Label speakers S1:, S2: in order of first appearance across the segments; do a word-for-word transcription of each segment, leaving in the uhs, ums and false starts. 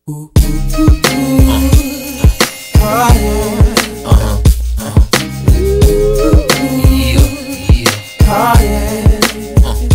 S1: Ooh, ooh, ooh, ooh. Uh, oh, yeah. Uh-huh, uh-huh. Ooh, yeah, yeah. Oh, yeah. Uh.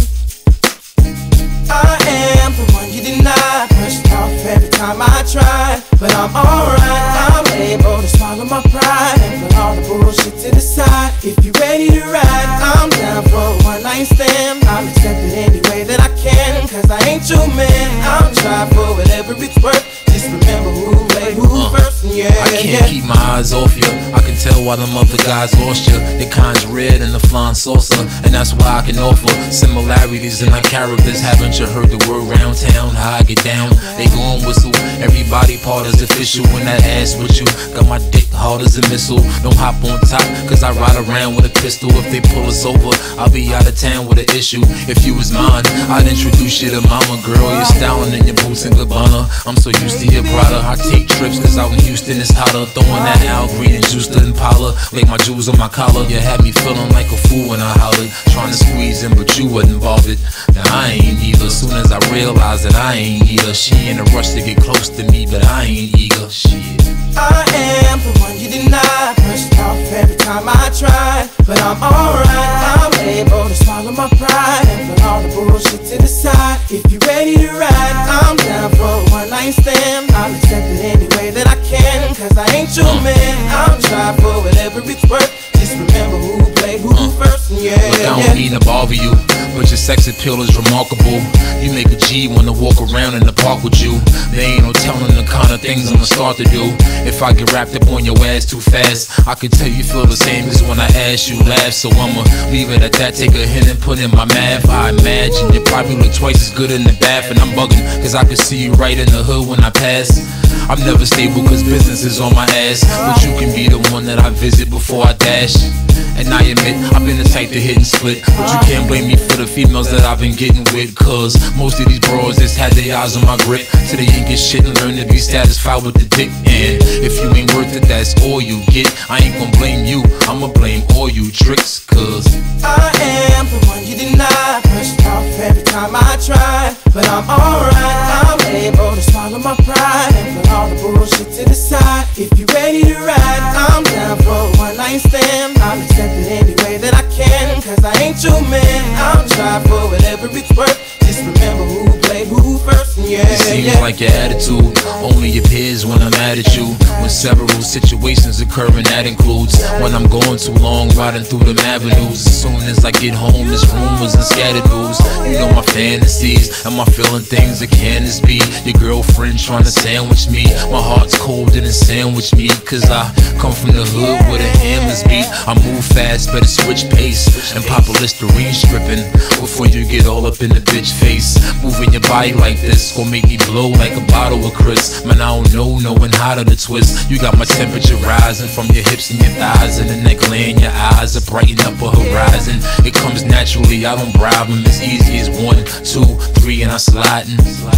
S1: I am the one you deny, brushed off every time I try. But I'm alright, I'm able to swallow my pride and put all the bullshit to the side. If you're ready to ride, I'm down for a one night stand. I'll accept it any way that I can, cause I ain't your man. I'll try for whatever it's worth. Just remember who played who uh, first, and yeah,
S2: I can't
S1: yeah.
S2: keep my eyes off you. I can tell why them other guys lost you. The kind's red and the flying saucer, and that's why I can offer similarities in our characters. Haven't you heard the word round town? How I get down, they gon' whistle. Everybody part is official when that ass with you. Got my dick hard as a missile. Don't hop on top, cause I ride around with a pistol. If they pull us over, I'll be out of town with an issue. If you was mine, I'd introduce you to mama. Girl, you're styling in your boots and Gabbana. I'm so used to your Prada. I take trips cause out in Houston it's hotter. Throwing that Al Green and juice to Impala. Like my jewels on my collar. You had me feeling like a fool when I hollered, trying to squeeze in but you wasn't bothered. Now I ain't either. Soon as I realized that I ain't either. She in a rush to get close to me, but I ain't eager. Shit.
S1: I am the one you deny, brushed off every time I try. But I'm alright, I'm able to swallow my pride and put all the bullshit to the side. If you're ready to ride, I'm down for a one night stand. I'll accept it any way that I can, cause I ain't your man. I'll try for whatever it's worth. Just remember who played who uh, first, and yeah,
S2: look, I don't
S1: yeah.
S2: mean to bother you, but your sex appeal is remarkable. You make a G wanna walk around in the park with you. There ain't no telling the kind of things I'ma start to do. If I get wrapped up on your ass too fast, I can tell you feel the same as when I ask you laugh. So I'ma leave it at that, take a hint and put in my math. I imagine you probably look twice as good in the bath. And I'm bugging, cause I can see you right in the hood when I pass. I'm never stable cause business is on my ass, but you can be the one that I visit before I dash. And I admit, I've been the type to hit and split, but you can't blame me for the females that I've been getting with. Cause most of these bros just had their eyes on my grip, so they ain't get shit and learn to be satisfied with the dick. And if you ain't worth it, that's all you get. I ain't gon' blame you, I'ma blame all you tricks. Cause
S1: I am the one you deny, brushed off every time I try. But I'm alright, I'm able to swallow my pride and put all the bullshit to the side. If you're ready to ride, I'm down for a one night stand. I'll accept it any way that I can, cause I ain't your man. I'll try for whatever it's worth. Just remember who played who first, and yeah,
S2: it seems
S1: yeah.
S2: like your attitude only appears when I'm mad at you. When several situations occur, and that includes when I'm going too long riding through them avenues. As soon as I get home, there's rumors and scattered news. You know my fantasies, am I feeling things that can this be? Your girlfriend trying to sandwich me. My heart's cold and it sandwich me, cause I come from the hood where the hammers beat. I move fast, better switch pace and pop a Listerine stripping before you get all up in the bitch face. Moving your body like this gon' make me blow like a bottle of Chris. Man, I don't know, knowing how to twist. You got my temperature rising from your hips and your thighs, and the neckline, your eyes are brighten up a horizon. It comes naturally, I don't bribe them. As easy as one, two, three, and I sliding.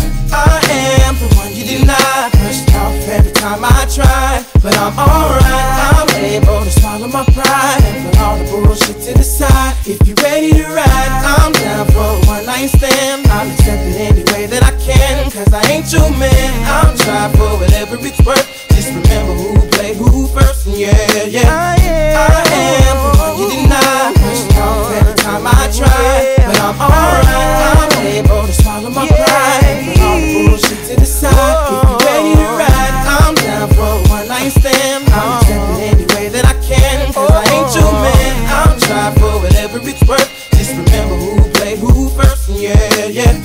S1: I am the one you deny, brushed off every time I try. But I'm alright, I'm able to swallow my pride and put all the bullshit to the side. If you're ready to ride, I'm down for a one night stand. I'll accept it any way that I can, cause I ain't your man. I'll try for whatever it's worth. Just remember who played who first, and yeah, yeah. I am the one you deny, brushed off every time I try. But I'm alright, I'm able to swallow my pride and put all the bullshit to the side. If you're ready to ride, I'm down for a one night stand. I'll accept it any way that I can, cause I ain't your man. I'll try for whatever it's worth. Just remember who played who first, and yeah, yeah.